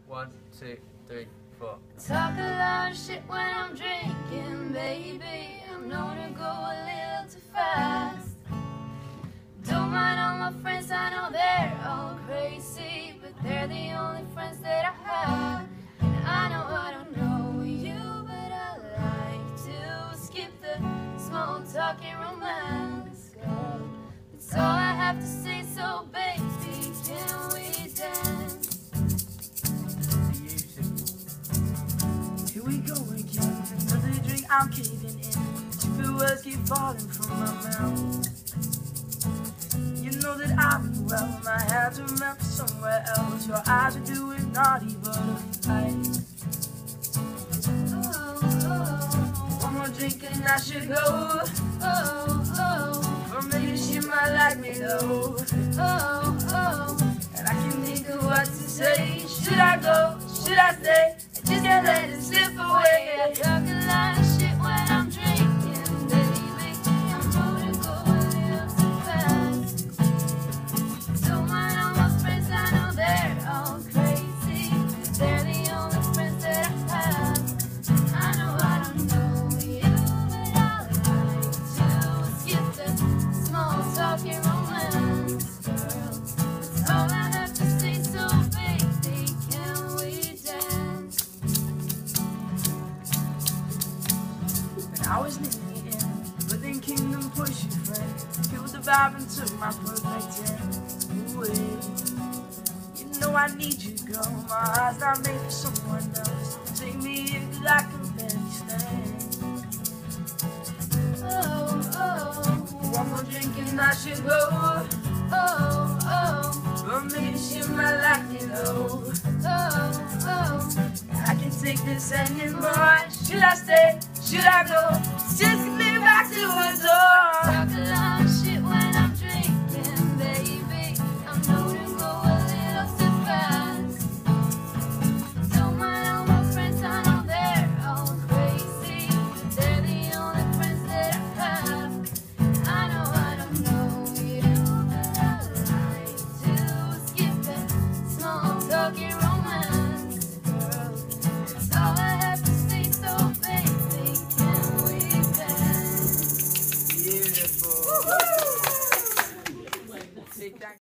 1, 2, 3, 4. Talk a lot of shit when I'm drinking, baby. I'm known to go a little too fast. Don't mind all my friends, I know they're all crazy, but they're the only friends that I have. And I know I don't know you, but I like to skip the small talk and romance, girl. That's all I have to say, so baby, can we dance? Here we go again, another drink I'm caving in. Stupid words keep falling from my mouth. You know that I mean well, my hands are meant for somewhere else. Your eyes are doing naughty butterflies. One more drink and I should go. Or maybe she might like me though. And I can think of what to say. Should I go? Should I stay? I just can't let it slip away. I talk a lot of shit when I'm drinking, baby. I'm known to go a little too fast. Don't mind all my friends, I know they're all crazy, but they're the only friends that I have. I know I don't know you, but I like to skip the small talk and romance, girl. That's all I have to say, so baby, can we dance? I was leaning in, but then Kingdom pushed your friend. Killed the vibe and took my perfect 10 away. You know I need you, girl. My heart's not made for someone else. Take me in 'cause I can barely stand. One more drink and I should go. But maybe she might like me though. I can't take this anymore. Should I stay? Should I go? Just me back to a door.